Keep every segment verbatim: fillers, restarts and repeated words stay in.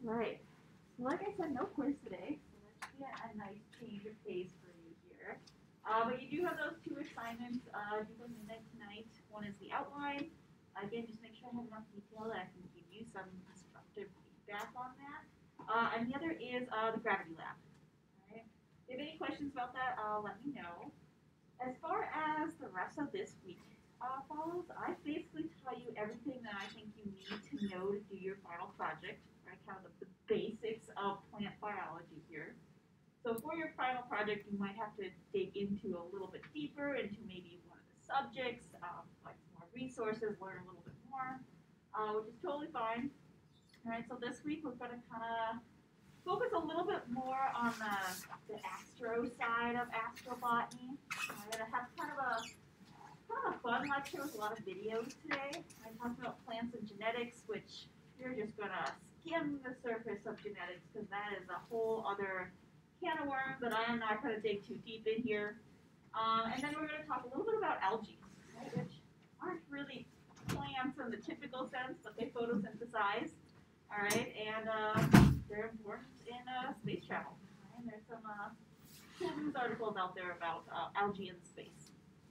Right. So like I said, no quiz today, so that should be a, a nice change of pace for you here. Uh, but you do have those two assignments uh, due by midnight tonight. One is the outline. Again, just make sure I have enough detail that I can give you some constructive feedback on that. Uh, and the other is uh, the gravity lab. All right. If you have any questions about that, uh, let me know. As far as the rest of this week uh, follows, I basically tell you everything that I think you need to know to do your final project, right? Kind of the, the basics of plant biology here. So for your final project, you might have to dig into a little bit deeper into maybe one of the subjects, um, like more resources, learn a little bit more, uh, which is totally fine. All right, so this week we're going to kind of focus a little bit more on the, the astro side of astrobotany. I'm going to have kind of a kind of a fun lecture with a lot of videos today. I'm talking about plants and genetics, which you're just going to skim the surface of genetics because that is a whole other can of worms that I am not going to dig too deep in here. Um, and then we're going to talk a little bit about algae, right, which aren't really plants in the typical sense, but they photosynthesize. All right, and uh, they're important in uh, space travel. Right? And there's some uh, cool news articles out there about uh, algae in space.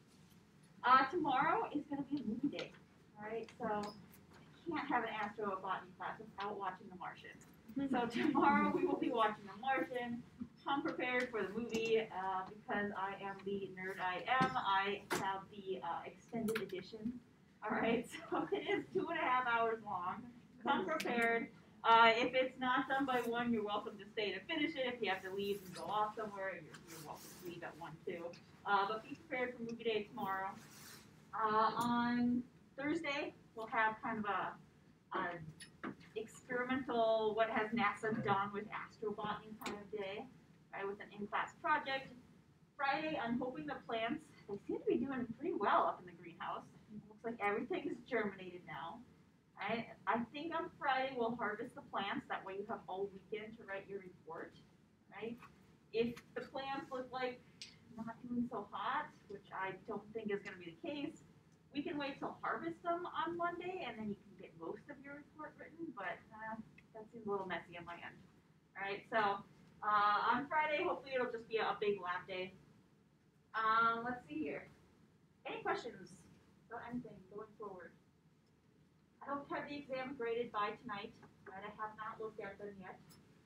Uh, tomorrow is going to be a movie day. All right, so I can't have an astrobotany class without watching The Martian. So tomorrow we will be watching The Martian. Come prepared for the movie uh, because I am the nerd I am. I have the uh, extended edition. All right, so it is two and a half hours long. Come prepared. Uh, if it's not done by one, you're welcome to stay to finish it. If you have to leave and go off somewhere, you're, you're welcome to leave at one too. Uh, but be prepared for movie day tomorrow. Uh, on Thursday, we'll have kind of a, a experimental, what has NASA done with astrobotany kind of day, right, with an in-class project. Friday, I'm hoping the plants, they seem to be doing pretty well up in the greenhouse. It looks like everything is germinated now. Right? I think on Friday we'll harvest the plants. That way you have all weekend to write your report. Right? If the plants look like not doing so hot, which I don't think is going to be the case, we can wait till harvest them on Monday, and then you can get most of your report written. But uh, that seems a little messy on my end. All right. So uh, on Friday, hopefully it'll just be a big lab day. Um, let's see here. Any questions about anything going forward? I don't have the exam graded by tonight, right? I have not looked at them yet.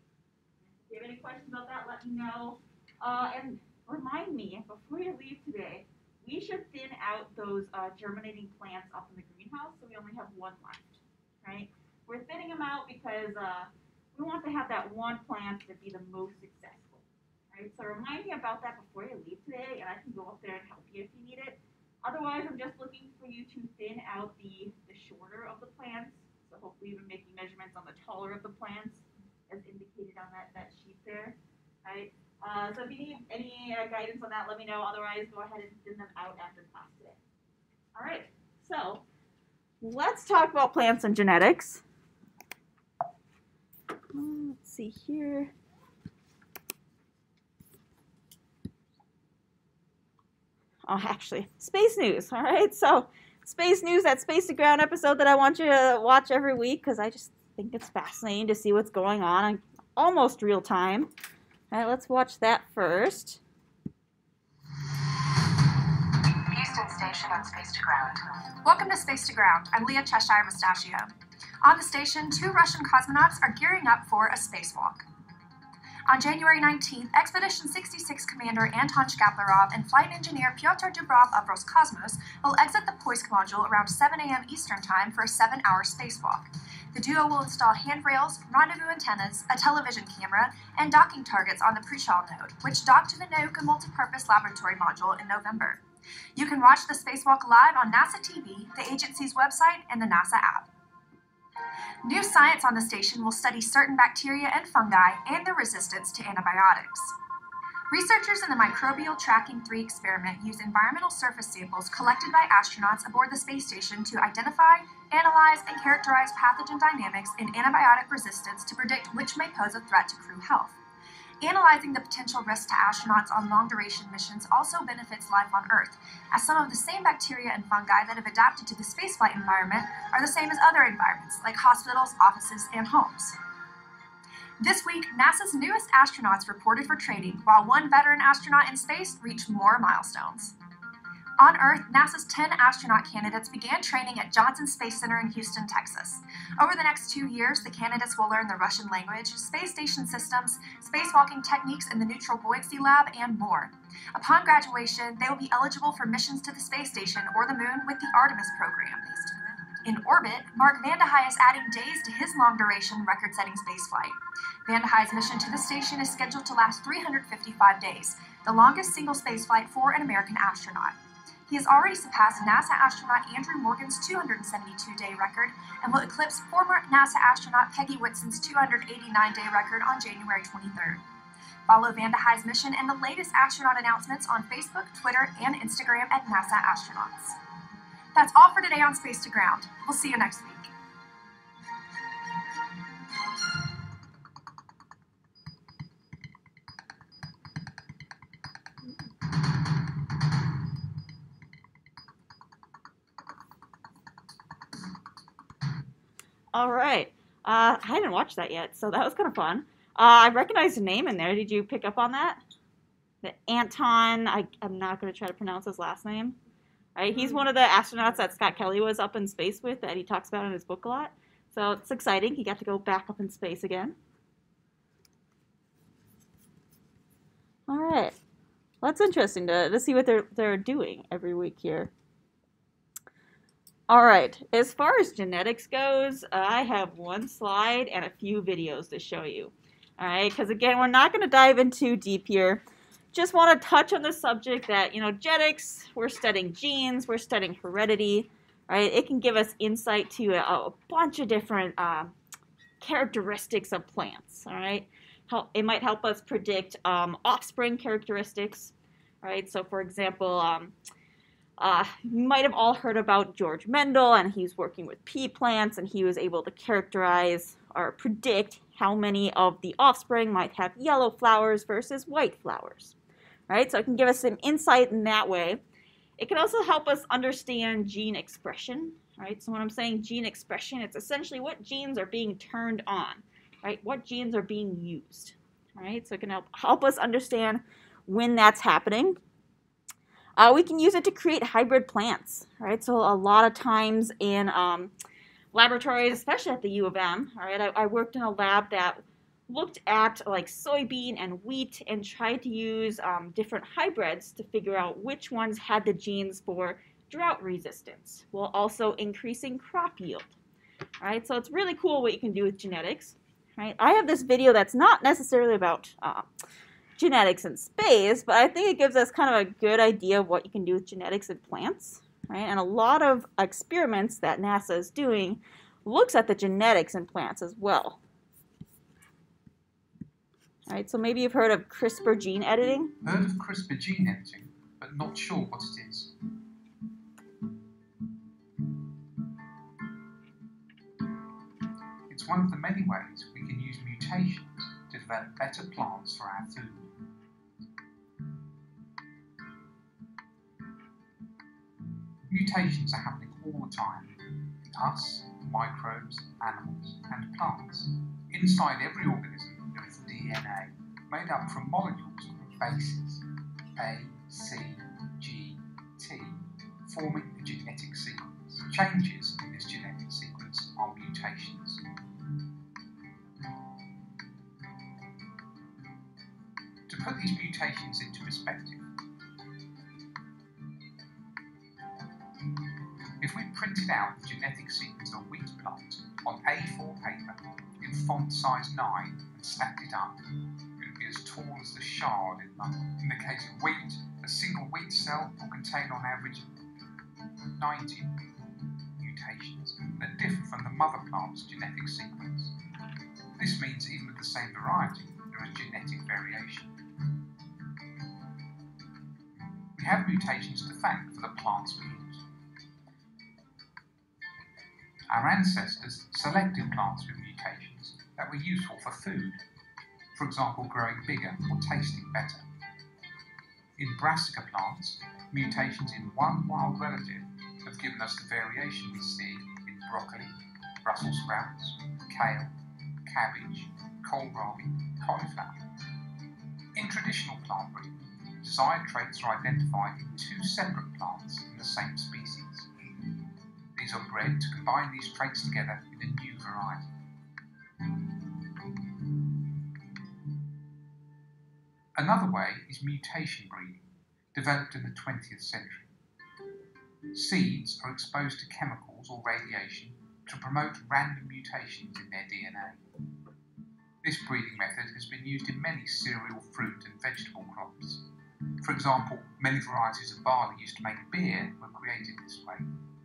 If you have any questions about that, let me know. Uh, and remind me, before you leave today, we should thin out those uh, germinating plants up in the greenhouse so we only have one left, right? We're thinning them out because uh, we want to have that one plant to be the most successful, right? So remind me about that before you leave today, and I can go up there and help you if you need it. Otherwise, I'm just looking for you to thin out the, the shorter of the plants. So hopefully you've been making measurements on the taller of the plants, as indicated on that, that sheet there. Right? Uh, so if you need any uh, guidance on that, let me know. Otherwise, go ahead and thin them out after class today. All right. So let's talk about plants and genetics. Let's see here. Oh, actually, space news, all right? So space news, that Space to Ground episode that I want you to watch every week because I just think it's fascinating to see what's going on in almost real time. All right, let's watch that first. Houston Station on Space to Ground. Welcome to Space to Ground. I'm Leah Cheshire Mustachio. On the station, two Russian cosmonauts are gearing up for a spacewalk. On January nineteenth, Expedition sixty-six Commander Anton Shkaplerov and flight engineer Pyotr Dubrov of Roscosmos will exit the Poisk module around seven a m Eastern Time for a seven-hour spacewalk. The duo will install handrails, rendezvous antennas, a television camera, and docking targets on the Prichal node, which docked to the Nauka Multipurpose Laboratory module in November. You can watch the spacewalk live on NASA T V, the agency's website, and the NASA app. New science on the station will study certain bacteria and fungi and their resistance to antibiotics. Researchers in the Microbial Tracking three experiment use environmental surface samples collected by astronauts aboard the space station to identify, analyze, and characterize pathogen dynamics in antibiotic resistance to predict which may pose a threat to crew health. Analyzing the potential risks to astronauts on long-duration missions also benefits life on Earth, as some of the same bacteria and fungi that have adapted to the spaceflight environment are the same as other environments, like hospitals, offices, and homes. This week, NASA's newest astronauts reported for training, while one veteran astronaut in space reached more milestones. On Earth, NASA's ten astronaut candidates began training at Johnson Space Center in Houston, Texas. Over the next two years, the candidates will learn the Russian language, space station systems, spacewalking techniques in the Neutral Buoyancy Lab, and more. Upon graduation, they will be eligible for missions to the space station or the moon with the Artemis program. In orbit, Mark Vande Hei is adding days to his long-duration, record-setting spaceflight. Vande Hei's mission to the station is scheduled to last three hundred fifty-five days, the longest single spaceflight for an American astronaut. He has already surpassed NASA astronaut Andrew Morgan's two hundred seventy-two day record and will eclipse former NASA astronaut Peggy Whitson's two hundred eighty-nine day record on January twenty-third. Follow Vande Hei's mission and the latest astronaut announcements on Facebook, Twitter, and Instagram at NASA Astronauts. That's all for today on Space to Ground. We'll see you next week. All right. Uh, I hadn't watched that yet, so that was kind of fun. Uh, I recognized a name in there. Did you pick up on that? The Anton, I, I'm not going to try to pronounce his last name. Right? He's one of the astronauts that Scott Kelly was up in space with that he talks about in his book a lot. So it's exciting. He got to go back up in space again. All right. Well, that's interesting to, to see what they're, they're doing every week here. All right, as far as genetics goes, uh, I have one slide and a few videos to show you. All right, because again, we're not going to dive in too deep here. Just want to touch on the subject that, you know, genetics, we're studying genes, we're studying heredity, right? It can give us insight to a, a bunch of different uh, characteristics of plants, all right? Help, it might help us predict um, offspring characteristics, right? So, for example, um, Uh, you might have all heard about George Mendel, and he's working with pea plants, and he was able to characterize or predict how many of the offspring might have yellow flowers versus white flowers, right? So it can give us some insight in that way. It can also help us understand gene expression, right? So when I'm saying gene expression, it's essentially what genes are being turned on, right? What genes are being used, right? So it can help, help us understand when that's happening. Uh, we can use it to create hybrid plants, right? So a lot of times in um, laboratories, especially at the U of M, all right, I, I worked in a lab that looked at like soybean and wheat and tried to use um, different hybrids to figure out which ones had the genes for drought resistance, while also increasing crop yield, all right? So it's really cool what you can do with genetics, right? I have this video that's not necessarily about uh, genetics in space, but I think it gives us kind of a good idea of what you can do with genetics in plants, right? And a lot of experiments that NASA is doing looks at the genetics in plants as well. All right, so maybe you've heard of CRISPR gene editing. Heard of CRISPR gene editing, but not sure what it is. It's one of the many ways we can use mutations to develop better plants for our food. Mutations are happening all the time in us, microbes, animals, and plants. Inside every organism there is D N A, made up from molecules called bases, A, C, G, T, forming a genetic sequence. Changes in this genetic sequence are mutations. To put these mutations into perspective, if we printed out the genetic sequence of a wheat plant on A four paper in font size nine and snapped it up, it would be as tall as the Shard in London. In the case of wheat, a single wheat cell will contain on average ninety mutations that differ from the mother plant's genetic sequence. This means even with the same variety, there is genetic variation. We have mutations to thank for the plants we eat. Our ancestors selected plants with mutations that were useful for food, for example growing bigger or tasting better. In brassica plants, mutations in one wild relative have given us the variation we see in broccoli, Brussels sprouts, kale, cabbage, kohlrabi, cauliflower. In traditional plant breeding, desired traits are identified in two separate plants in the same species. These are bred to combine these traits together in a new variety. Another way is mutation breeding, developed in the twentieth century. Seeds are exposed to chemicals or radiation to promote random mutations in their D N A. This breeding method has been used in many cereal, fruit and vegetable crops. For example, many varieties of barley used to make beer were created this way.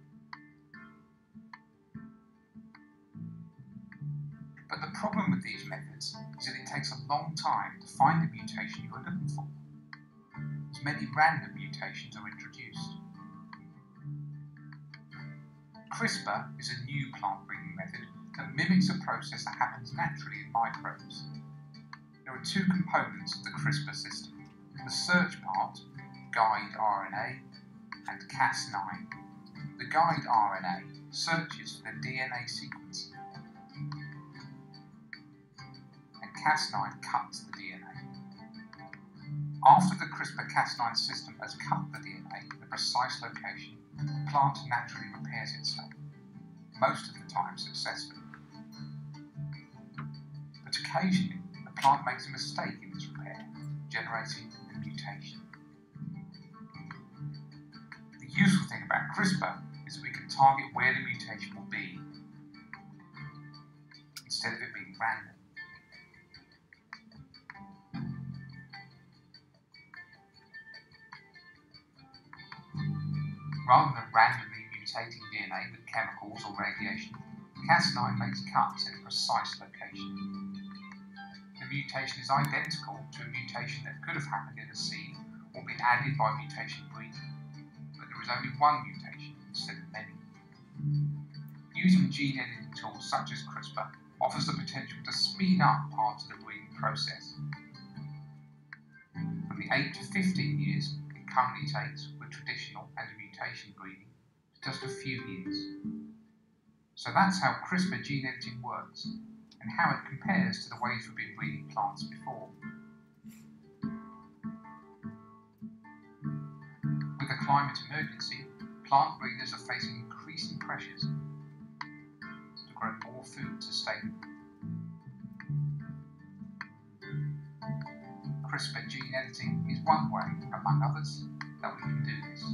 But the problem with these methods is that it takes a long time to find the mutation you are looking for, as many random mutations are introduced. CRISPR is a new plant breeding method that mimics a process that happens naturally in microbes. There are two components of the CRISPR system: the search part, guide R N A, and Cas nine. The guide R N A searches for the D N A sequence, and Cas nine cuts the D N A. After the CRISPR Cas nine system has cut the D N A in a precise location, the plant naturally repairs itself, most of the time successfully. But occasionally, the plant makes a mistake in this repair, generating a mutation. The useful thing about CRISPR is that we can target where the mutation will be, instead of it being random. Rather than randomly mutating D N A with chemicals or radiation, Cas nine makes cuts in a precise location. The mutation is identical to a mutation that could have happened in a seed or been added by mutation breeding, but there is only one mutation instead of many. Using gene editing tools such as CRISPR offers the potential to speed up parts of the breeding process. From the eight to fifteen years it currently takes with traditional and mutation breeding to just a few years. So that's how CRISPR gene editing works, and how it compares to the ways we've been breeding plants before. With the climate emergency, plant breeders are facing increasing pressures to grow more food sustainably. CRISPR gene editing is one way, among others, that we can do this.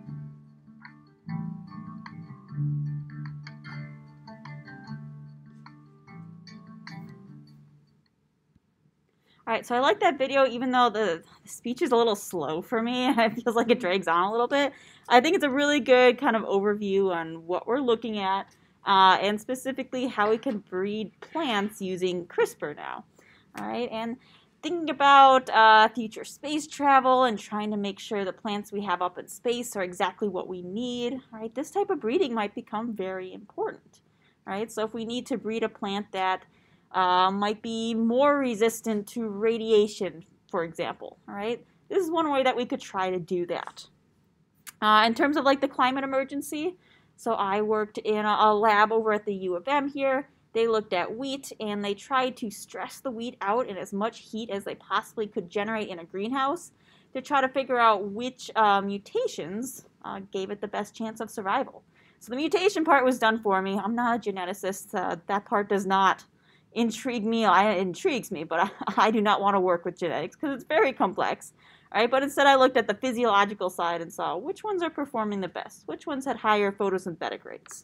Alright, so I like that video even though the speech is a little slow for me. It feels like it drags on a little bit. I think it's a really good kind of overview on what we're looking at, uh, and specifically how we can breed plants using CRISPR now. Alright, and thinking about uh, future space travel and trying to make sure the plants we have up in space are exactly what we need, right? This type of breeding might become very important, right? So if we need to breed a plant that uh, might be more resistant to radiation, for example, all right? This is one way that we could try to do that. Uh, in terms of like the climate emergency, so I worked in a, a lab over at the U of M here. They looked at wheat and they tried to stress the wheat out in as much heat as they possibly could generate in a greenhouse to try to figure out which uh, mutations uh, gave it the best chance of survival. So the mutation part was done for me. I'm not a geneticist. Uh, that part does not intrigue me. It intrigues me, but I, I do not want to work with genetics because it's very complex. Right? But instead I looked at the physiological side and saw which ones are performing the best, which ones had higher photosynthetic rates.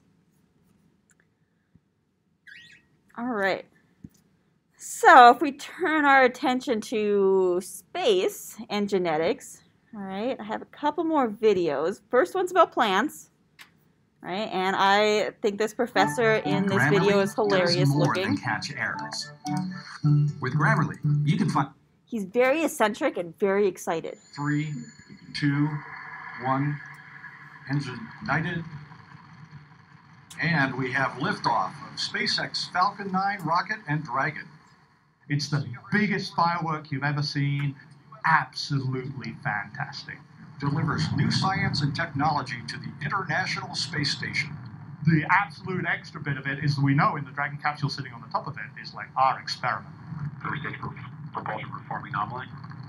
All right, so if we turn our attention to space and genetics, all right, I have a couple more videos. First one's about plants, right? And I think this professor in this Grammarly video is hilarious does more looking. than catch errors. With Grammarly, you can find... He's very eccentric and very excited. Three, two, one, engine ignited. And we have liftoff of SpaceX Falcon nine rocket and Dragon. It's the biggest firework you've ever seen. Absolutely fantastic. Delivers new science and technology to the International Space Station. The absolute extra bit of it is that we know in the Dragon capsule sitting on the top of it is like our experiment. First stage for propulsion reform anomaly.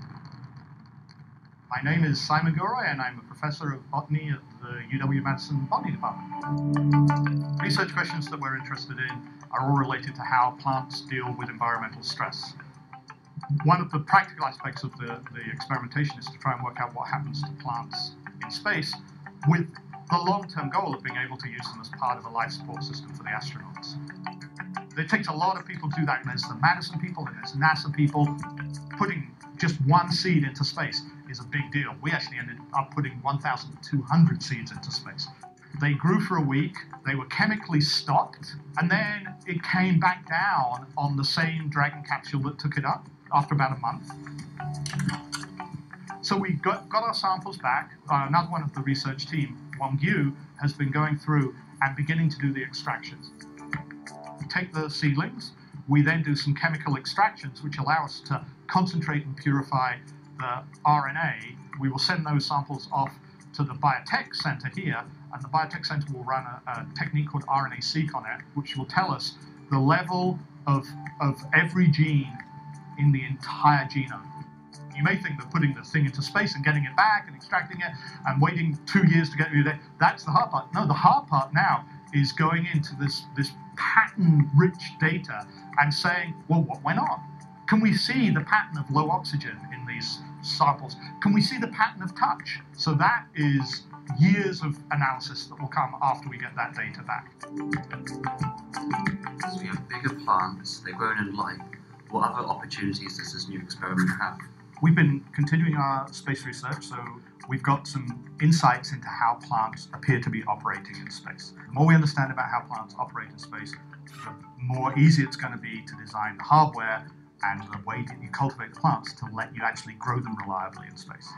My name is Simon Gilroy, and I'm a professor of botany at the U W-Madison Botany Department. Research questions that we're interested in are all related to how plants deal with environmental stress. One of the practical aspects of the, the experimentation is to try and work out what happens to plants in space, with the long-term goal of being able to use them as part of a life support system for the astronauts. It takes a lot of people to do that, and there's the Madison people and there's NASA people. Putting just one seed into space is a big deal. We actually ended up putting one thousand two hundred seeds into space. They grew for a week, they were chemically stopped, and then it came back down on the same Dragon capsule that took it up after about a month. So we got, got our samples back. Uh, another one of the research team, Wang Yu, has been going through and beginning to do the extractions. We take the seedlings, we then do some chemical extractions which allow us to concentrate and purify the R N A. We will send those samples off to the Biotech Center here, and the Biotech Center will run a, a technique called R N A-seq on it, which will tell us the level of, of every gene in the entire genome. You may think that putting the thing into space and getting it back and extracting it and waiting two years to get it there, that's the hard part. No, the hard part now is going into this, this pattern-rich data and saying, well, what went on? Can we see the pattern of low oxygen in these samples? Can we see the pattern of touch? So that is years of analysis that will come after we get that data back. So we have bigger plants, they're grown in light. What other opportunities does this new experiment have? We've been continuing our space research, so we've got some insights into how plants appear to be operating in space. The more we understand about how plants operate in space, the more easy it's going to be to design the hardware and the way that you cultivate the plants to let you actually grow them reliably in space.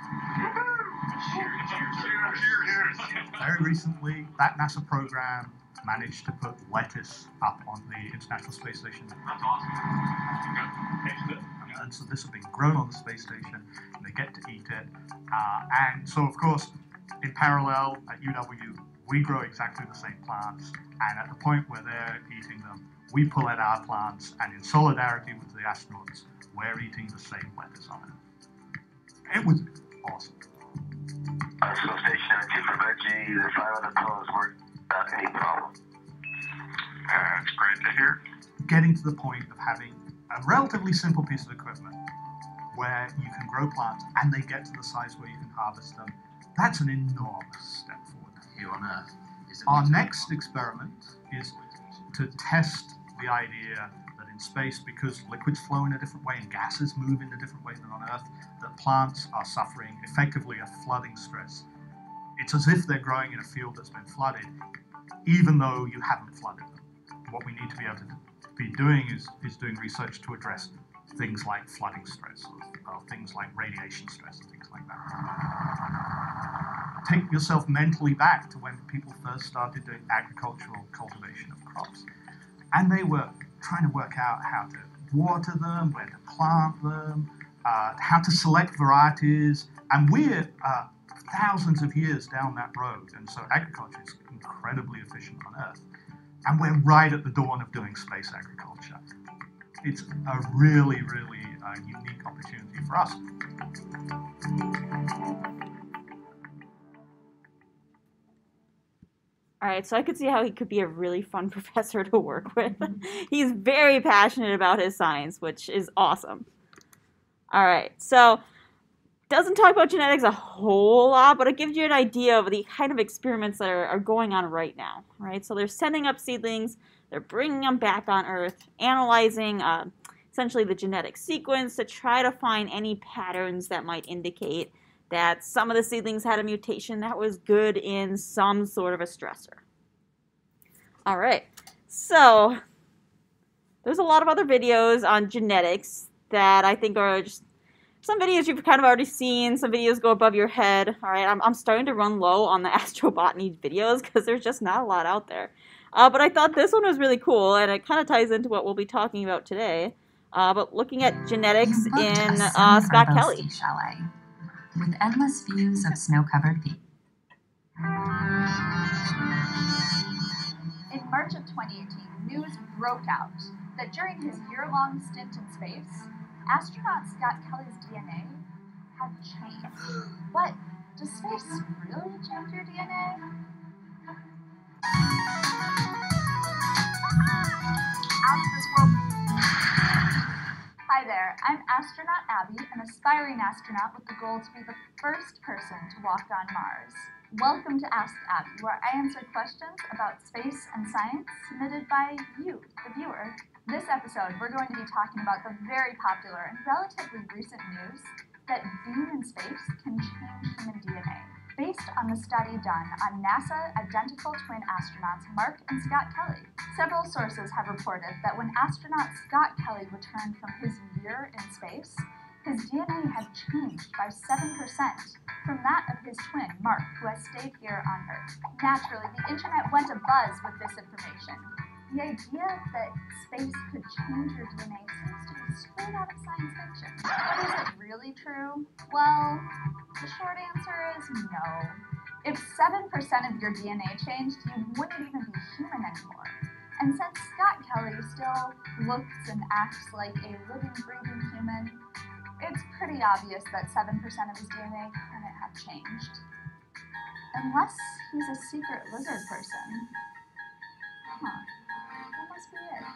Very recently, that NASA program managed to put lettuce up on the International Space Station. That's awesome. And so this has been grown on the space station, and they get to eat it. Uh, and so, of course, in parallel at U W, we grow exactly the same plants, and at the point where they're eating them, we pull out our plants, and in solidarity with the astronauts, we're eating the same lettuce on it. It was awesome. Uh, so station two for veggie, the five other pillars work without any problem. That's great to hear. Getting to the point of having a relatively simple piece of equipment where you can grow plants and they get to the size where you can harvest them, that's an enormous step forward. Here on Earth, is it Our next experiment is to test the idea that in space, because liquids flow in a different way and gases move in a different way than on Earth, that plants are suffering effectively a flooding stress. It's as if they're growing in a field that's been flooded, even though you haven't flooded them. What we need to be able to be doing is, is doing research to address things like flooding stress, or, or things like radiation stress, and things like that. Take yourself mentally back to when people first started doing agricultural cultivation of crops. And they were trying to work out how to water them, where to plant them, uh, how to select varieties. And we're uh, thousands of years down that road. And so agriculture is incredibly efficient on Earth. And we're right at the dawn of doing space agriculture. It's a really, really uh, unique opportunity for us. All right, so I could see how he could be a really fun professor to work with. He's very passionate about his science, which is awesome. All right, so doesn't talk about genetics a whole lot, but it gives you an idea of the kind of experiments that are, are going on right now, right? So they're sending up seedlings, they're bringing them back on Earth, analyzing uh, essentially the genetic sequence to try to find any patterns that might indicate that some of the seedlings had a mutation that was good in some sort of a stressor. All right, so there's a lot of other videos on genetics that I think are just some videos you've kind of already seen, some videos go above your head. All right, I'm, I'm starting to run low on the astrobotany videos because there's just not a lot out there. Uh, but I thought this one was really cool, and it kind of ties into what we'll be talking about today. Uh, but looking at genetics in uh, Scott Kelly. Chalet with endless views of snow-covered peaks. In March of twenty eighteen, news broke out that during his year-long stint in space, astronaut Scott Kelly's D N A had changed. But does space really change your D N A? Out of this world. Hi there, I'm astronaut Abby, an aspiring astronaut with the goal to be the first person to walk on Mars. Welcome to Ask Abby, where I answer questions about space and science submitted by you, the viewer. This episode, we're going to be talking about the very popular and relatively recent news that being in space can change human D N A, based on the study done on NASA identical twin astronauts Mark and Scott Kelly. Several sources have reported that when astronaut Scott Kelly returned from his year in space, his D N A had changed by seven percent from that of his twin, Mark, who has stayed here on Earth. Naturally, the internet went abuzz with this information. The idea that space could change your D N A seems to be straight out of science fiction. But is it really true? Well, the short answer is no. If seven percent of your D N A changed, you wouldn't even be human anymore. And since Scott Kelly still looks and acts like a living, breathing human, it's pretty obvious that seven percent of his D N A couldn't have changed. Unless he's a secret lizard person. Huh. That must be it.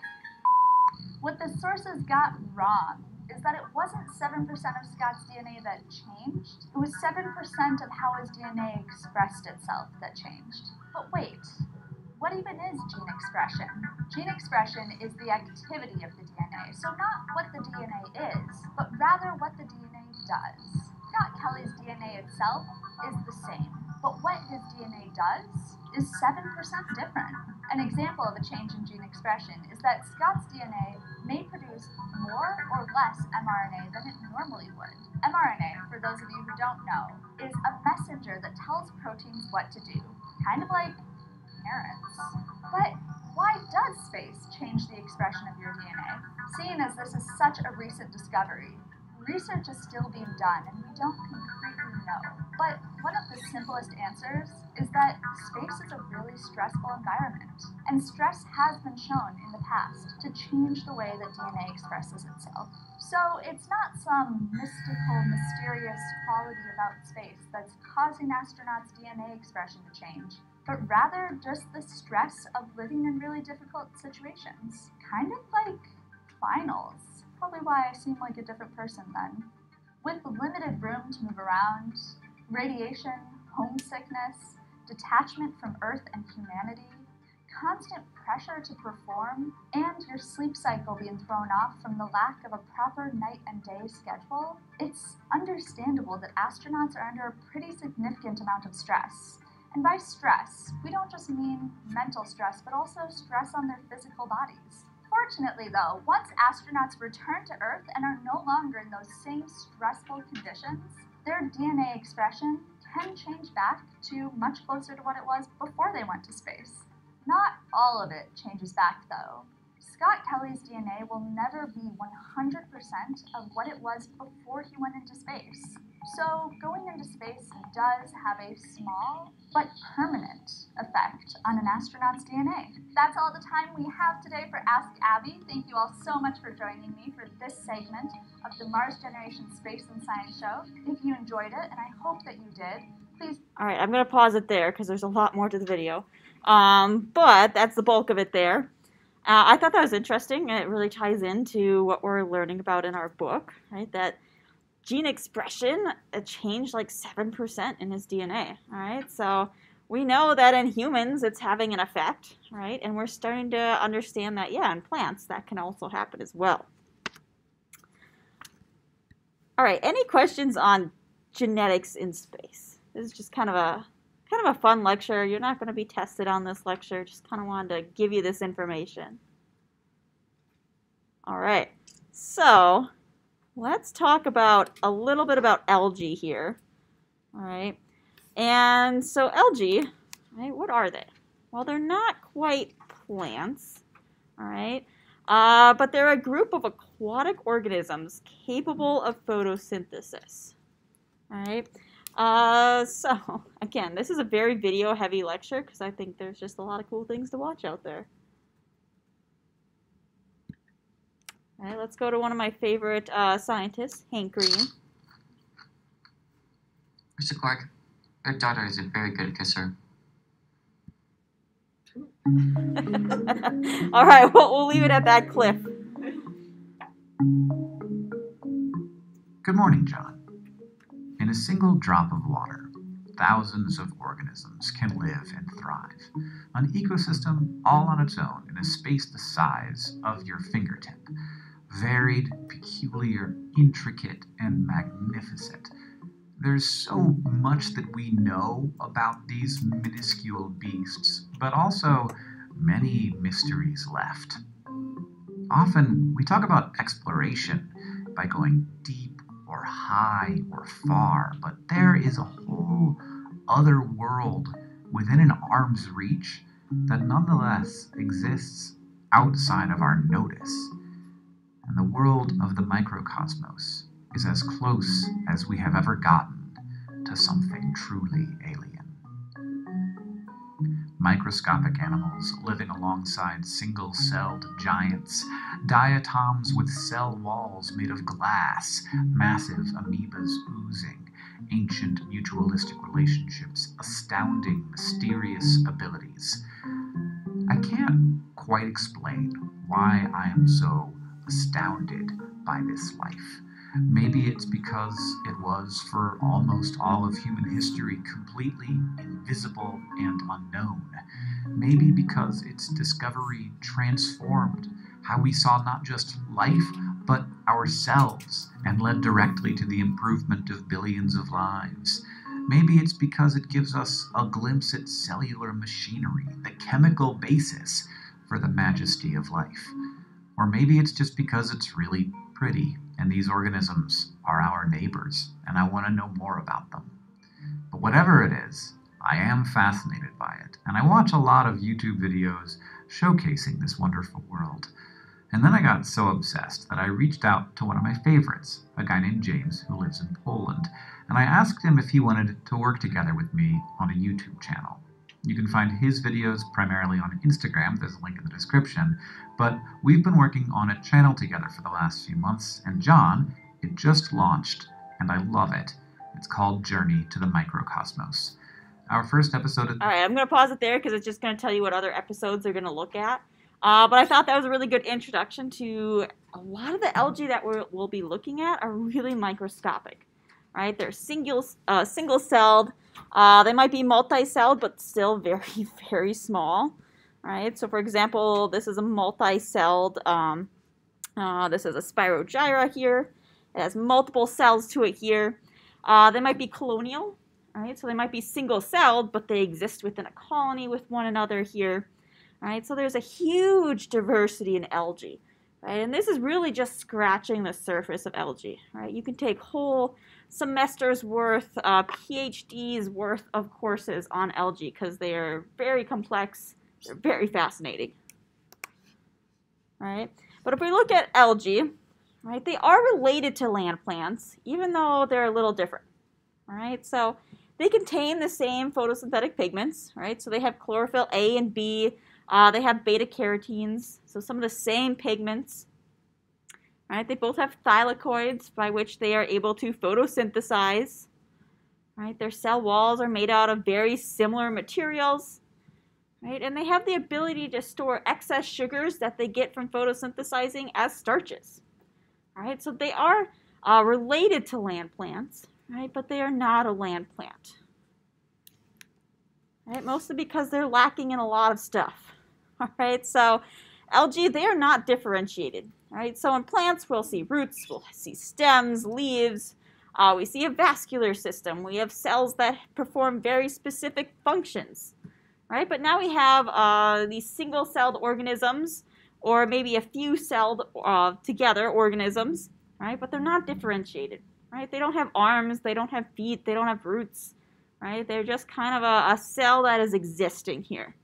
What the sources got wrong is that it wasn't seven percent of Scott's D N A that changed. It was seven percent of how his D N A expressed itself that changed. But wait, what even is gene expression? Gene expression is the activity of the D N A, so not what the D N A is, but rather what the D N A does. Scott Kelly's D N A itself is the same, but what his D N A does is seven percent different. An example of a change in gene expression is that Scott's D N A may produce more or less M R N A than it normally would. M R N A, for those of you who don't know, is a messenger that tells proteins what to do, kind of like parents. But why does space change the expression of your D N A? Seeing as this is such a recent discovery, research is still being done and we don't concretely know. But one of the simplest answers is that space is a really stressful environment, and stress has been shown in the past to change the way that D N A expresses itself. So it's not some mystical, mysterious quality about space that's causing astronauts' D N A expression to change, but rather just the stress of living in really difficult situations. Kind of like finals. Probably why I seem like a different person then. With limited room to move around, radiation, homesickness, detachment from Earth and humanity, constant pressure to perform, and your sleep cycle being thrown off from the lack of a proper night and day schedule, it's understandable that astronauts are under a pretty significant amount of stress. And by stress, we don't just mean mental stress, but also stress on their physical bodies. Fortunately, though, once astronauts return to Earth and are no longer in those same stressful conditions, their D N A expression can change back to much closer to what it was before they went to space. Not all of it changes back, though. Scott Kelly's D N A will never be one hundred percent of what it was before he went into space. So going into space does have a small but permanent effect on an astronaut's D N A. That's all the time we have today for Ask Abby. Thank you all so much for joining me for this segment of the Mars Generation Space and Science Show. If you enjoyed it, and I hope that you did, please... Alright, I'm going to pause it there because there's a lot more to the video. Um, but that's the bulk of it there. Uh, I thought that was interesting, and it really ties into what we're learning about in our book, right? That gene expression changed like seven percent in his D N A, all right? So we know that in humans it's having an effect, right? And we're starting to understand that, yeah, in plants that can also happen as well. All right, any questions on genetics in space? This is just kind of a kind of a fun lecture. You're not going to be tested on this lecture. Just kind of wanted to give you this information. All right, so let's talk about a little bit about algae here. All right, and so algae, right, what are they? Well, they're not quite plants, all right, uh, but they're a group of aquatic organisms capable of photosynthesis, all right. Uh, so, again, this is a very video-heavy lecture because I think there's just a lot of cool things to watch out there. All right, let's go to one of my favorite uh, scientists, Hank Green. Mister Clark, your daughter is a very good kisser. All right, well, we'll leave it at that, Cliff. Good morning, John. In a single drop of water, thousands of organisms can live and thrive. An ecosystem all on its own in a space the size of your fingertip. Varied, peculiar, intricate, and magnificent. There's so much that we know about these minuscule beasts, but also many mysteries left. Often we talk about exploration by going deep or high or far, but there is a whole other world within an arm's reach that nonetheless exists outside of our notice. And the world of the microcosmos is as close as we have ever gotten to something truly alien. Microscopic animals living alongside single-celled giants, diatoms with cell walls made of glass, massive amoebas oozing, ancient mutualistic relationships, astounding, mysterious abilities. I can't quite explain why I am so astounded by this life. Maybe it's because it was, for almost all of human history, completely invisible and unknown. Maybe because its discovery transformed how we saw not just life, but ourselves, and led directly to the improvement of billions of lives. Maybe it's because it gives us a glimpse at cellular machinery, the chemical basis for the majesty of life. Or maybe it's just because it's really pretty, and these organisms are our neighbors, and I want to know more about them. But whatever it is, I am fascinated by it, and I watch a lot of YouTube videos showcasing this wonderful world. And then I got so obsessed that I reached out to one of my favorites, a guy named James who lives in Poland, and I asked him if he wanted to work together with me on a YouTube channel. You can find his videos primarily on Instagram, there's a link in the description, but we've been working on a channel together for the last few months, and John, it just launched, and I love it. It's called Journey to the Microcosmos. Our first episode is... All right, I'm going to pause it there because it's just going to tell you what other episodes they're going to look at. Uh, but I thought that was a really good introduction to a lot of the algae that we're, we'll be looking at are really microscopic, right? They're single, uh, single-celled. Uh, they might be multi-celled, but still very, very small, right? So, for example, this is a multi-celled, um, uh, this is a Spirogyra here. It has multiple cells to it here. Uh, they might be colonial, right? So they might be single-celled, but they exist within a colony with one another here, right? So there's a huge diversity in algae, right? And this is really just scratching the surface of algae, right? You can take whole semesters worth, uh, PhDs worth of courses on algae because they are very complex, they're very fascinating, right? But if we look at algae, right, they are related to land plants, even though they're a little different, all right? So they contain the same photosynthetic pigments, right? So they have chlorophyll A and B, uh, they have beta-carotenes, so some of the same pigments. Right? They both have thylakoids by which they are able to photosynthesize. Right? Their cell walls are made out of very similar materials. Right? And they have the ability to store excess sugars that they get from photosynthesizing as starches. Right? So they are uh, related to land plants, right? But they are not a land plant. Right? Mostly because they're lacking in a lot of stuff. All right? So algae, they are not differentiated. Right? So in plants, we'll see roots, we'll see stems, leaves, uh, we see a vascular system, we have cells that perform very specific functions, right? But now we have uh, these single-celled organisms, or maybe a few celled uh, together organisms, right? But they're not differentiated, right? They don't have arms, they don't have feet, they don't have roots, right? They're just kind of a, a cell that is existing here.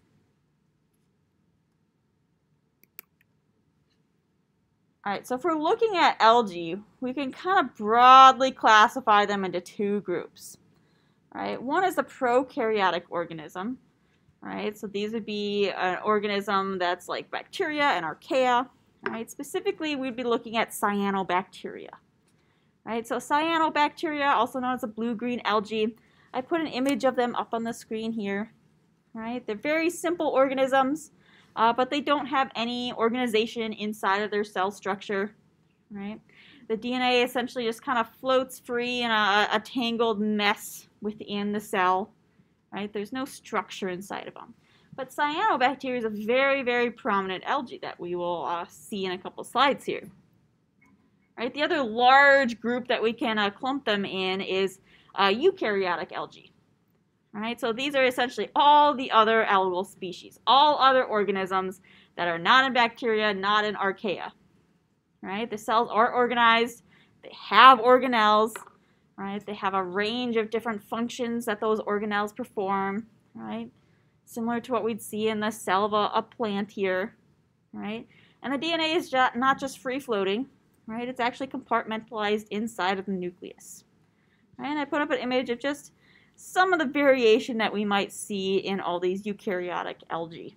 All right, so if we're looking at algae, we can kind of broadly classify them into two groups. Right? One is a prokaryotic organism. Right? So these would be an organism that's like bacteria and archaea. Right? Specifically, we'd be looking at cyanobacteria. Right? So cyanobacteria, also known as the blue-green algae, I put an image of them up on the screen here. Right? They're very simple organisms, uh, but they don't have any organization inside of their cell structure. Right? The D N A essentially just kind of floats free in a, a tangled mess within the cell. Right? There's no structure inside of them. But cyanobacteria is a very, very prominent algae that we will uh, see in a couple slides here. Right? The other large group that we can uh, clump them in is uh, eukaryotic algae. Right? So these are essentially all the other algal species, all other organisms that are not in bacteria, not in archaea. Right? The cells are organized, they have organelles, right? They have a range of different functions that those organelles perform, right? Similar to what we'd see in the cell of a, a plant here, right? And the D N A is ju- not just free-floating, right? It's actually compartmentalized inside of the nucleus. Right? And I put up an image of just some of the variation that we might see in all these eukaryotic algae.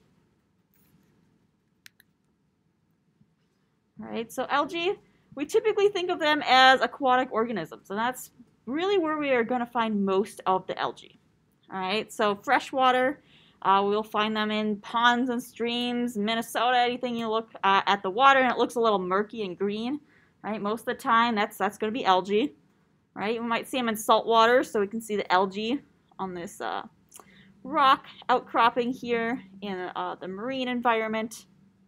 Right? So algae, we typically think of them as aquatic organisms, and that's really where we are going to find most of the algae. All right? So freshwater, uh, we'll find them in ponds and streams, Minnesota, anything you look uh, at the water and it looks a little murky and green. Right? Most of the time, that's, that's going to be algae. Right? We might see them in salt water, so we can see the algae on this uh, rock outcropping here in uh, the marine environment.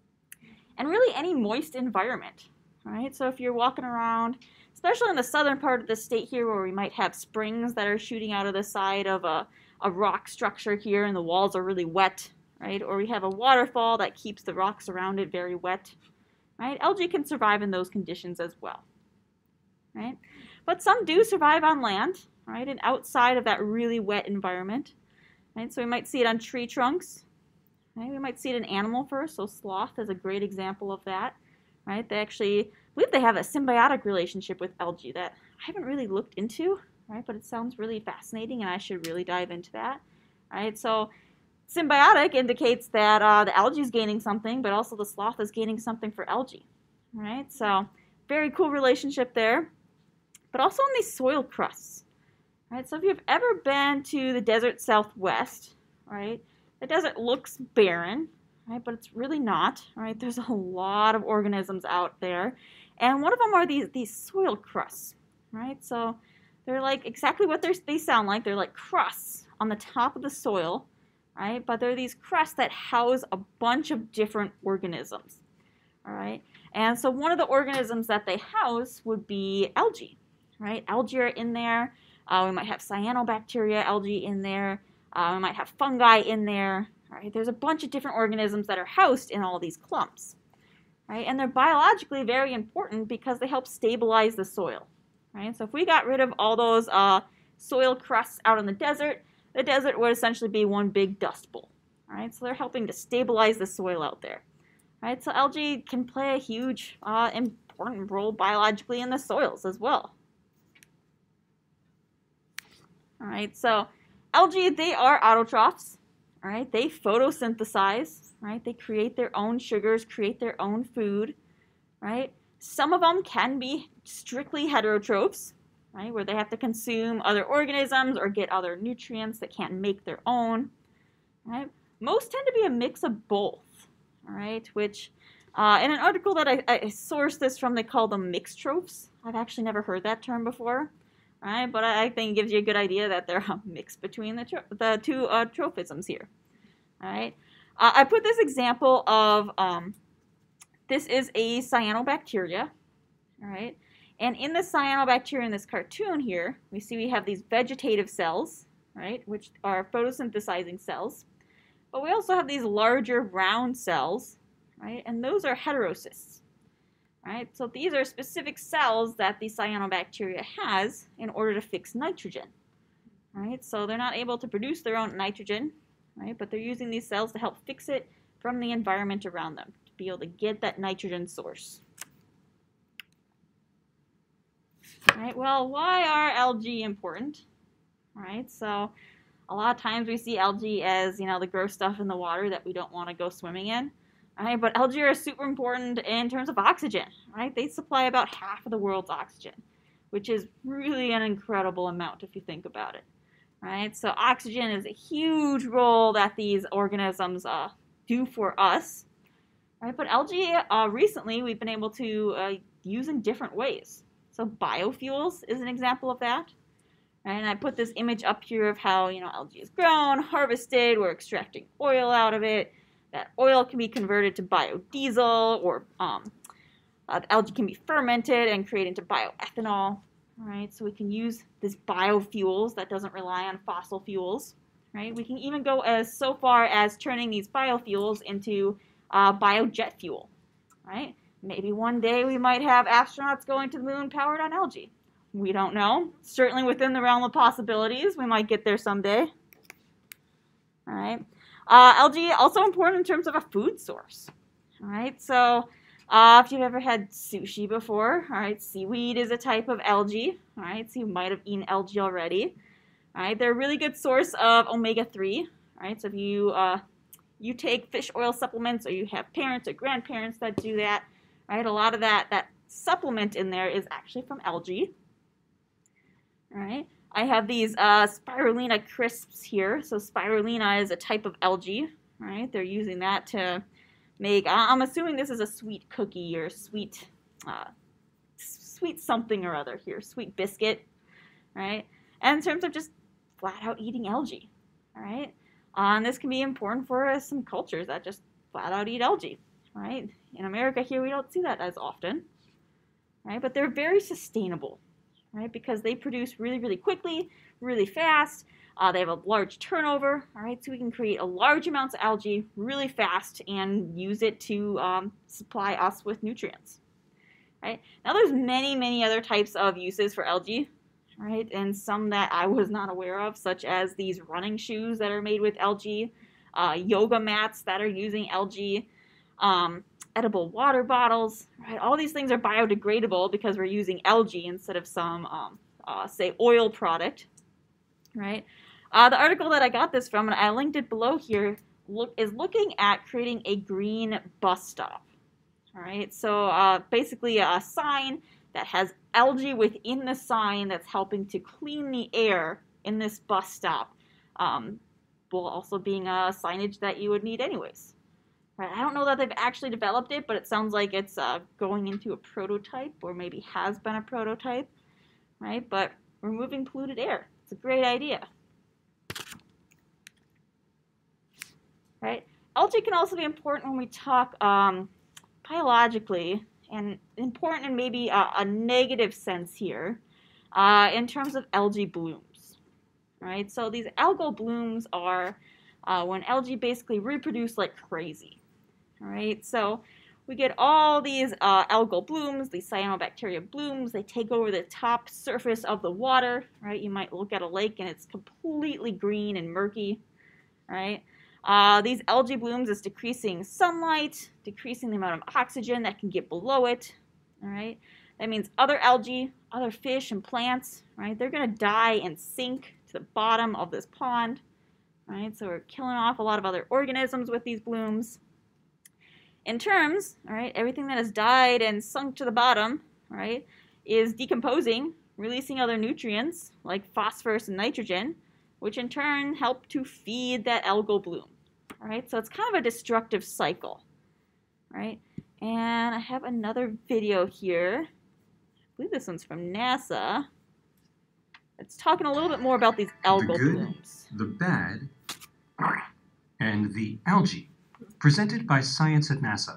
And really any moist environment. Right? So if you're walking around, especially in the southern part of the state here where we might have springs that are shooting out of the side of a, a rock structure here and the walls are really wet, right? Or we have a waterfall that keeps the rocks around it very wet. Right? Algae can survive in those conditions as well. Right? But some do survive on land, right, and outside of that really wet environment. Right? So we might see it on tree trunks. Right? We might see it in animal fur, so sloth is a great example of that. Right? They actually, I believe they have a symbiotic relationship with algae that I haven't really looked into, right? But it sounds really fascinating, and I should really dive into that. Right? So symbiotic indicates that uh, the algae is gaining something, but also the sloth is gaining something for algae. Right? So very cool relationship there. But also on these soil crusts. Right? So if you've ever been to the desert Southwest, right, the desert looks barren, right, but it's really not. Right? There's a lot of organisms out there. And one of them are these, these soil crusts. Right? So they're like exactly what they're, they sound like. They're like crusts on the top of the soil. Right? But they're these crusts that house a bunch of different organisms. All right? And so one of the organisms that they house would be algae. Right? Algae are in there. Uh, we might have cyanobacteria algae in there. Uh, we might have fungi in there. Right? There's a bunch of different organisms that are housed in all these clumps. Right? And they're biologically very important because they help stabilize the soil. Right? So if we got rid of all those uh, soil crusts out in the desert, the desert would essentially be one big dust bowl. Right? So they're helping to stabilize the soil out there. Right? So algae can play a huge, uh, important role biologically in the soils as well. All right, so algae, they are autotrophs. All right, they photosynthesize. Right, they create their own sugars, create their own food. Right, some of them can be strictly heterotrophs. Right, where they have to consume other organisms or get other nutrients that can't make their own. Right, most tend to be a mix of both. All right, which uh, in an article that I, I sourced this from, they call them mixtrophs. I've actually never heard that term before. Right, but I think it gives you a good idea that they're a mix between the, tro- the two uh, trophisms here. All right, uh, I put this example of, um, this is a cyanobacteria, all right, and in the cyanobacteria in this cartoon here, we see we have these vegetative cells, right, which are photosynthesizing cells, but we also have these larger round cells, right, and those are heterocysts. Right? So these are specific cells that the cyanobacteria has in order to fix nitrogen. Right? So they're not able to produce their own nitrogen, right? But they're using these cells to help fix it from the environment around them, to be able to get that nitrogen source. Right? Well, why are algae important? Right? So a lot of times we see algae as, you know, the gross stuff in the water that we don't want to go swimming in. right? But algae are super important in terms of oxygen, right? They supply about half of the world's oxygen, which is really an incredible amount if you think about it, right? So oxygen is a huge role that these organisms uh, do for us, right? But algae, uh, recently, we've been able to uh, use in different ways. So biofuels is an example of that. And I put this image up here of how, you know, algae is grown, harvested, we're extracting oil out of it. That oil can be converted to biodiesel, or um, uh, the algae can be fermented and created into bioethanol. All right, so we can use this biofuels that doesn't rely on fossil fuels. Right, we can even go as so far as turning these biofuels into uh, biojet fuel. Right, maybe one day we might have astronauts going to the moon powered on algae. We don't know. Certainly within the realm of possibilities, we might get there someday. All right. Uh, algae also important in terms of a food source. All right. So uh, if you've ever had sushi before, all right, seaweed is a type of algae. All right. So you might have eaten algae already. All right. They're a really good source of omega three. All right. So if you uh, you take fish oil supplements, or you have parents or grandparents that do that, right, a lot of that that supplement in there is actually from algae. All right, I have these uh, spirulina crisps here. So spirulina is a type of algae. All right, they're using that to make, I'm assuming this is a sweet cookie or sweet, uh, sweet something or other here, sweet biscuit. All right, and in terms of just flat out eating algae. All right, uh, and this can be important for uh, some cultures that just flat out eat algae. All right, in America here we don't see that as often. All right, but they're very sustainable. Right, because they produce really, really quickly, really fast. Uh, they have a large turnover, all right, so we can create a large amounts of algae really fast and use it to um, supply us with nutrients. Right? Now, there's many, many other types of uses for algae, right, and some that I was not aware of, such as these running shoes that are made with algae, uh, yoga mats that are using algae, um, edible water bottles, right? All these things are biodegradable because we're using algae instead of some, um, uh, say, oil product, right? Uh, the article that I got this from, and I linked it below here, look, is looking at creating a green bus stop, all right? So uh, basically a sign that has algae within the sign that's helping to clean the air in this bus stop, um, while also being a signage that you would need anyways. Right, I don't know that they've actually developed it, but it sounds like it's uh, going into a prototype, or maybe has been a prototype, right? But removing polluted air, it's a great idea, right? Algae can also be important when we talk um, biologically, and important in maybe a, a negative sense here, uh, in terms of algae blooms, right? So these algal blooms are uh, when algae basically reproduce like crazy. All right, so we get all these uh, algal blooms, these cyanobacteria blooms. They take over the top surface of the water, right? You might look at a lake and it's completely green and murky, right? Uh, these algae blooms is decreasing sunlight, decreasing the amount of oxygen that can get below it, all right? That means other algae, other fish and plants, right? They're going to die and sink to the bottom of this pond, right? So we're killing off a lot of other organisms with these blooms. In terms, all right, everything that has died and sunk to the bottom, right, is decomposing, releasing other nutrients like phosphorus and nitrogen, which in turn help to feed that algal bloom. All right, so it's kind of a destructive cycle, right? And I have another video here. I believe this one's from NASA. It's talking a little bit more about these algal the good, blooms. The bad, and the algae. Presented by Science at NASA.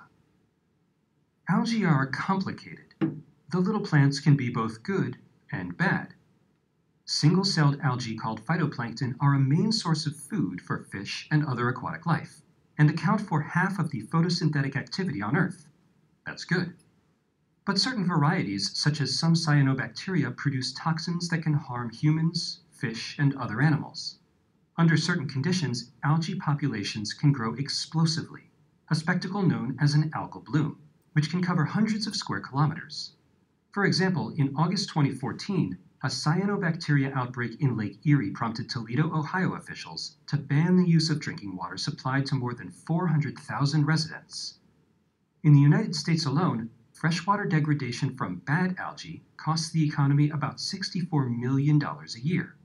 Algae are complicated. The little plants can be both good and bad. Single-celled algae called phytoplankton are a main source of food for fish and other aquatic life, and account for half of the photosynthetic activity on Earth. That's good. But certain varieties, such as some cyanobacteria, produce toxins that can harm humans, fish, and other animals. Under certain conditions, algae populations can grow explosively, a spectacle known as an algal bloom, which can cover hundreds of square kilometers. For example, in August twenty fourteen, a cyanobacteria outbreak in Lake Erie prompted Toledo, Ohio officials to ban the use of drinking water supplied to more than four hundred thousand residents In the United States alone, freshwater degradation from bad algae costs the economy about sixty-four million dollars a year.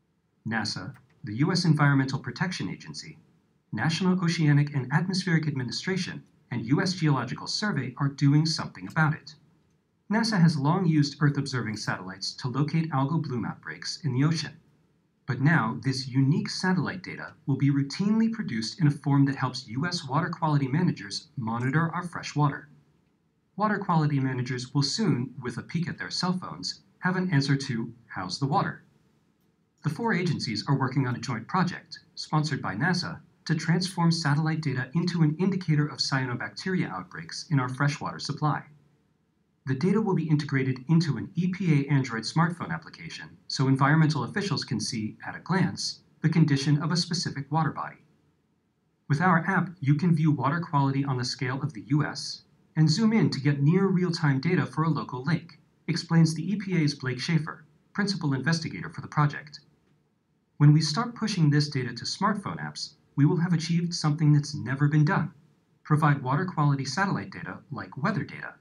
NASA, the U S Environmental Protection Agency, National Oceanic and Atmospheric Administration, and U S Geological Survey are doing something about it. NASA has long used Earth-observing satellites to locate algal bloom outbreaks in the ocean. But now, this unique satellite data will be routinely produced in a form that helps U S water quality managers monitor our fresh water. Water quality managers will soon, with a peek at their cell phones, have an answer to, how's the water? The four agencies are working on a joint project, sponsored by NASA, to transform satellite data into an indicator of cyanobacteria outbreaks in our freshwater supply. The data will be integrated into an E P A Android smartphone application so environmental officials can see, at a glance, the condition of a specific water body. With our app, you can view water quality on the scale of the U S and zoom in to get near real-time data for a local lake, explains the E P A's Blake Schaefer, principal investigator for the project. When we start pushing this data to smartphone apps, we will have achieved something that's never been done: provide water quality satellite data like weather data.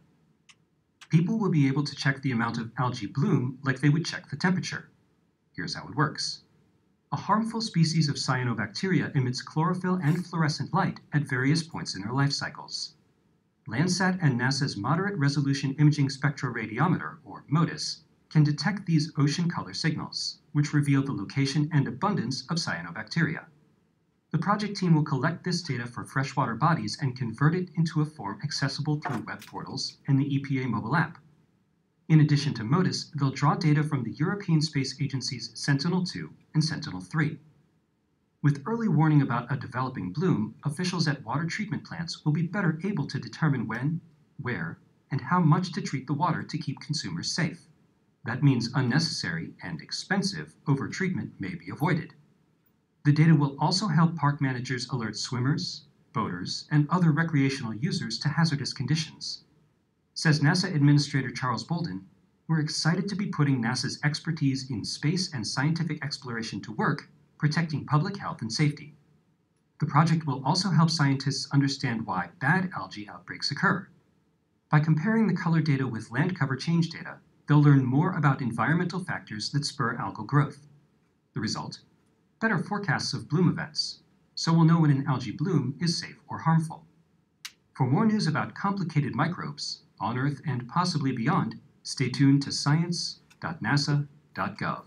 People will be able to check the amount of algae bloom like they would check the temperature. Here's how it works. A harmful species of cyanobacteria emits chlorophyll and fluorescent light at various points in their life cycles. Landsat and NASA's Moderate Resolution Imaging Spectroradiometer, or MODIS, can detect these ocean color signals, which reveal the location and abundance of cyanobacteria. The project team will collect this data for freshwater bodies and convert it into a form accessible through web portals and the E P A mobile app. In addition to MODIS, they'll draw data from the European Space Agency's Sentinel two and Sentinel three. With early warning about a developing bloom, officials at water treatment plants will be better able to determine when, where, and how much to treat the water to keep consumers safe. That means unnecessary and expensive overtreatment may be avoided. The data will also help park managers alert swimmers, boaters, and other recreational users to hazardous conditions. Says NASA Administrator Charles Bolden, "We're excited to be putting NASA's expertise in space and scientific exploration to work, protecting public health and safety." The project will also help scientists understand why bad algae outbreaks occur. By comparing the color data with land cover change data, they'll learn more about environmental factors that spur algal growth. The result? Better forecasts of bloom events, so we'll know when an algae bloom is safe or harmful. For more news about complicated microbes, on Earth and possibly beyond, stay tuned to science dot nasa dot gov.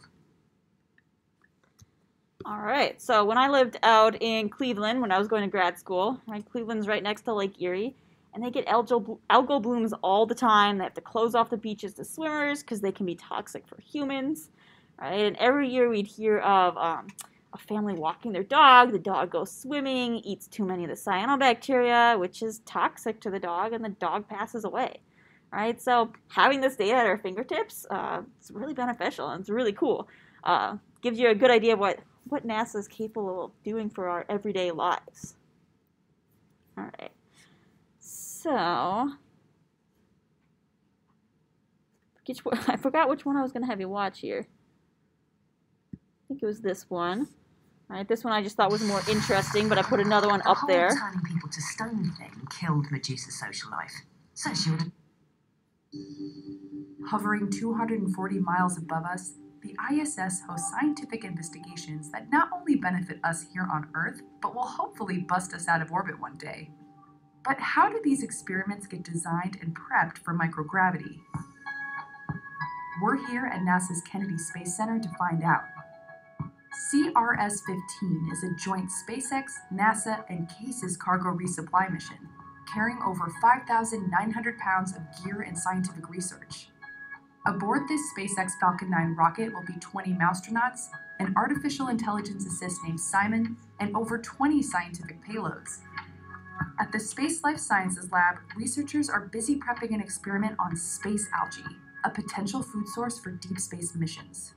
All right, so when I lived out in Cleveland, when I was going to grad school, right, Cleveland's right next to Lake Erie, and they get algal, algal blooms all the time. They have to close off the beaches to swimmers because they can be toxic for humans, right? And every year we'd hear of um, a family walking their dog, the dog goes swimming, eats too many of the cyanobacteria, which is toxic to the dog, and the dog passes away, right? So having this data at our fingertips, uh, it's really beneficial, and it's really cool. Uh, gives you a good idea of what, what NASA is capable of doing for our everyday lives. All right, so I forgot which one I was going to have you watch here. I think it was this one. All right, this one I just thought was more interesting, but I put another one up there. The whole turning people to stone thing killed Medusa's social life. So she would have... Hovering two hundred forty miles above us, the I S S hosts scientific investigations that not only benefit us here on Earth, but will hopefully bust us out of orbit one day. But how do these experiments get designed and prepped for microgravity? We're here at NASA's Kennedy Space Center to find out. C R S fifteen is a joint SpaceX, NASA, and CASES cargo resupply mission, carrying over five thousand nine hundred pounds of gear and scientific research. Aboard this SpaceX Falcon nine rocket will be twenty Moustronauts, an artificial intelligence assist named Simon, and over twenty scientific payloads. At the Space Life Sciences Lab, researchers are busy prepping an experiment on space algae, a potential food source for deep space missions.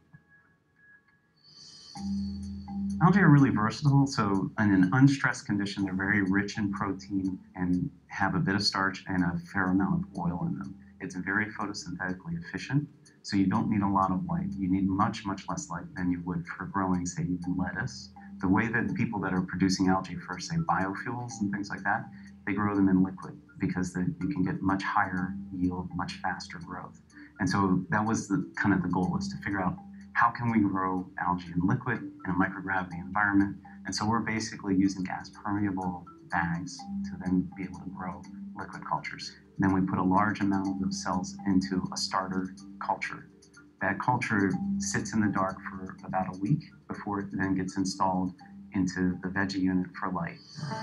Algae are really versatile, so in an unstressed condition, they're very rich in protein and have a bit of starch and a fair amount of oil in them. It's very photosynthetically efficient, so you don't need a lot of light. You need much, much less light than you would for growing, say, even lettuce. The way that people that are producing algae for, say, biofuels and things like that, they grow them in liquid. because the, you can get much higher yield, much faster growth. And so that was the kind of the goal, is to figure out how can we grow algae in liquid in a microgravity environment. And so we're basically using gas permeable bags to then be able to grow liquid cultures. And then we put a large amount of those cells into a starter culture. That culture sits in the dark for about a week before it then gets installed into the veggie unit for light.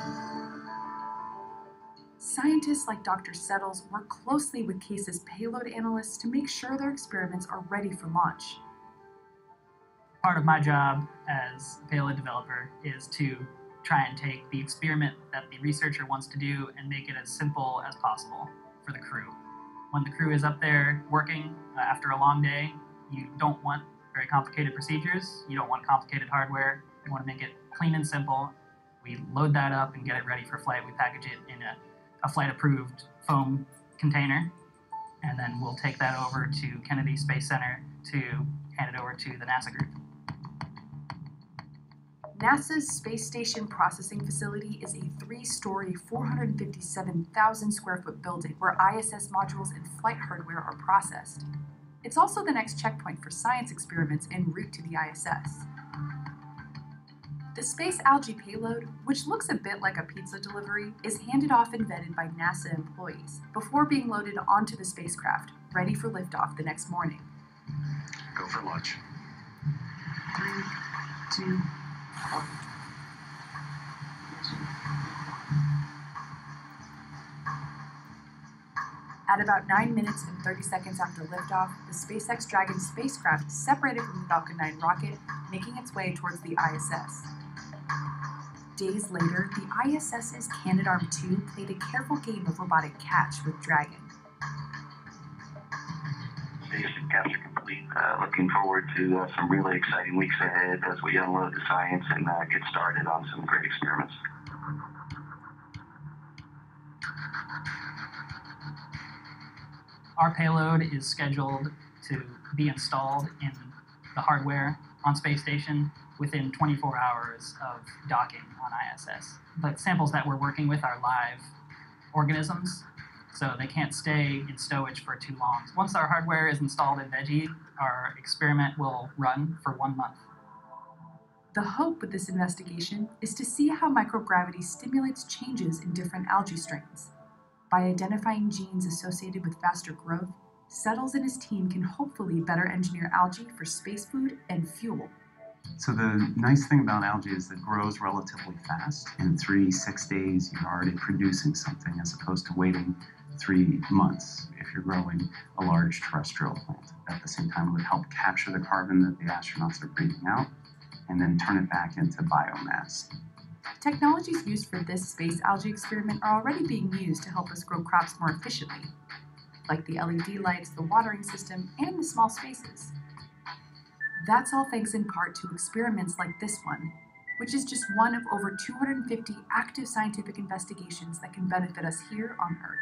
Scientists like Doctor Settles work closely with CASE's payload analysts to make sure their experiments are ready for launch. Part of my job as a payload developer is to try and take the experiment that the researcher wants to do and make it as simple as possible for the crew. When the crew is up there working uh, after a long day, you don't want very complicated procedures, you don't want complicated hardware, you want to make it clean and simple. We load that up and get it ready for flight. We package it in a, a flight-approved foam container, and then we'll take that over to Kennedy Space Center to hand it over to the NASA group. NASA's Space Station Processing Facility is a three-story, four hundred fifty-seven thousand square foot building where I S S modules and flight hardware are processed. It's also the next checkpoint for science experiments en route to the I S S. The space algae payload, which looks a bit like a pizza delivery, is handed off and vetted by NASA employees before being loaded onto the spacecraft, ready for liftoff the next morning. Go for lunch. Three, two, At about nine minutes and thirty seconds after liftoff, the SpaceX Dragon spacecraft separated from the Falcon nine rocket, making its way towards the I S S. Days later, the I S S's Canadarm two played a careful game of robotic catch with Dragon. Station capture complete. Uh, looking forward to uh, some really exciting weeks ahead as we unload the science and uh, get started on some great experiments. Our payload is scheduled to be installed in the hardware on Space Station within twenty-four hours of docking on I S S. The samples that we're working with are live organisms, so they can't stay in stowage for too long. Once our hardware is installed in Veggie, our experiment will run for one month. The hope with this investigation is to see how microgravity stimulates changes in different algae strains. By identifying genes associated with faster growth, Settles and his team can hopefully better engineer algae for space food and fuel. So the nice thing about algae is that it grows relatively fast. In three, six days, you're already producing something as opposed to waiting three months if you're growing a large terrestrial plant. At the same time, it would help capture the carbon that the astronauts are breathing out and then turn it back into biomass. Technologies used for this space algae experiment are already being used to help us grow crops more efficiently, like the L E D lights, the watering system, and the small spaces. That's all thanks in part to experiments like this one, which is just one of over two hundred fifty active scientific investigations that can benefit us here on Earth.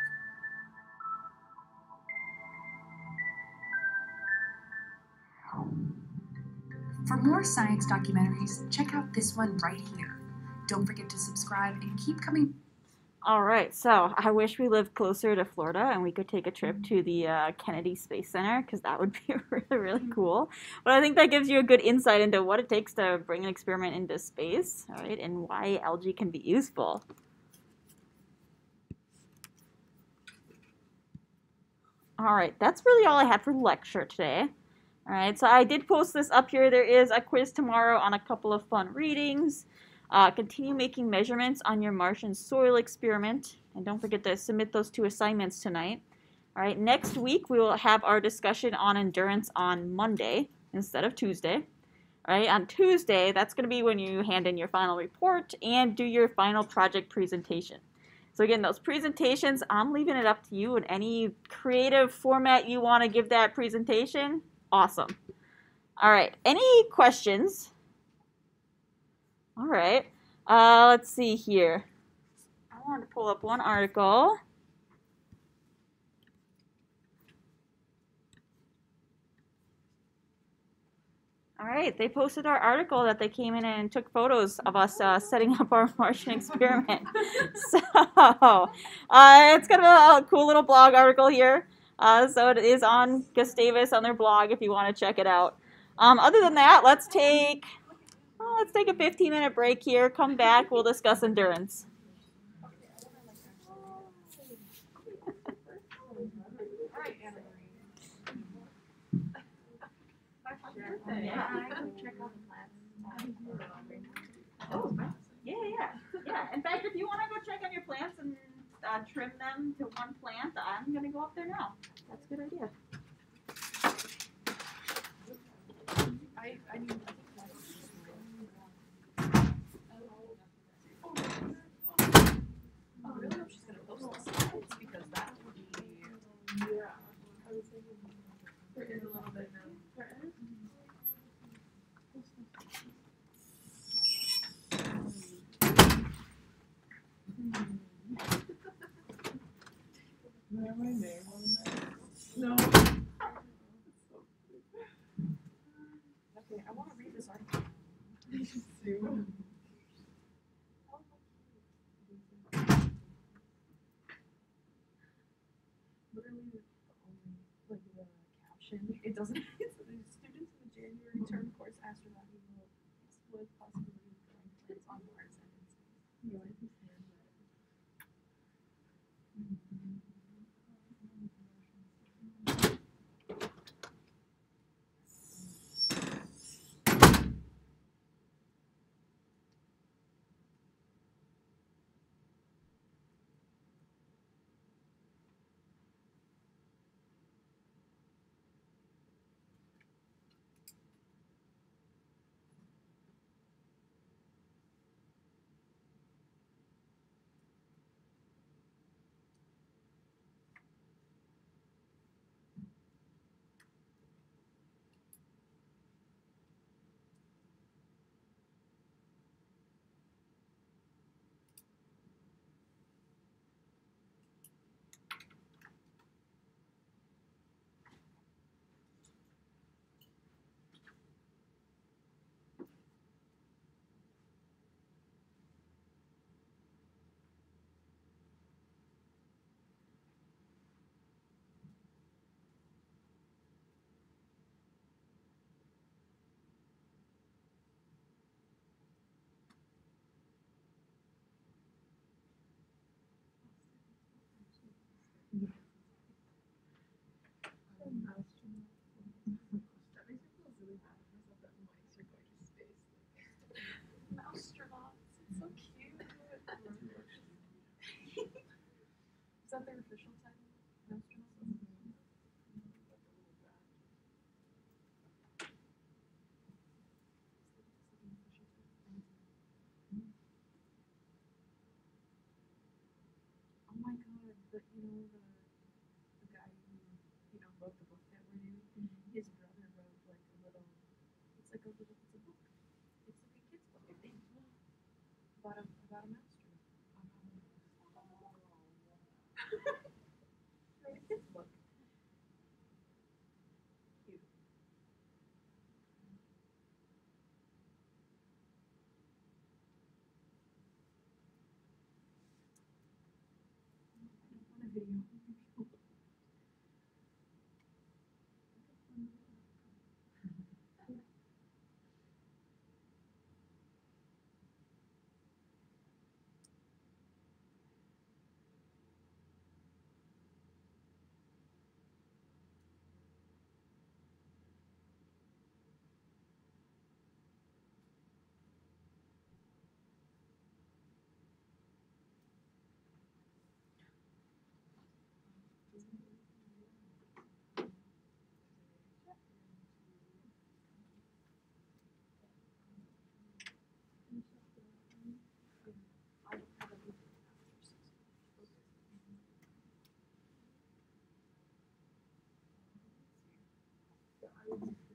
For more science documentaries, check out this one right here. Don't forget to subscribe and keep coming. All right, so I wish we lived closer to Florida and we could take a trip to the uh, Kennedy Space Center, because that would be really, really cool. But I think that gives you a good insight into what it takes to bring an experiment into space, all right, and why algae can be useful. All right, that's really all I had for lecture today. All right, so I did post this up here. There is a quiz tomorrow on a couple of fun readings. Uh, continue making measurements on your Martian soil experiment. And don't forget to submit those two assignments tonight. All right, next week we will have our discussion on endurance on Monday instead of Tuesday. All right, on Tuesday, that's going to be when you hand in your final report and do your final project presentation. So again, those presentations, I'm leaving it up to you in any creative format you want to give that presentation. Awesome. All right, any questions? All right, uh, let's see here. I wanted to pull up one article. All right, they posted our article that they came in and took photos of us uh, setting up our Martian experiment. So uh, it's kind of a, a cool little blog article here. Uh, so it is on Gustavus on their blog if you want to check it out. Um, other than that, let's take well, let's take a fifteen minute break here. Come back, we'll discuss endurance. Yeah. Oh, yeah, yeah, yeah. In fact, if you want to go check on your plants and uh, trim them to one plant, I'm gonna go up there now. That's a good idea. I, I need. Oh, really? She's gonna post the slides because that would be. Yeah, I was thinking there is a little bit now. There is. My name on that? No. Okay, I want to read this article. Literally, the only like the caption. It doesn't. It's the students in the January term course astronaut who will explore the possibility of growing plants on Mars and in space. You understand that? Moustronauts, it's so cute. Is that their official title? Moustronauts? Oh my god, but you know the the guy who you know wrote the book that we're doing, his brother wrote like a little it's like a little it's a book. It's like a kid's book, I think. About a about a mouse. Wrote a kid's book. Cute. I don't want a video. I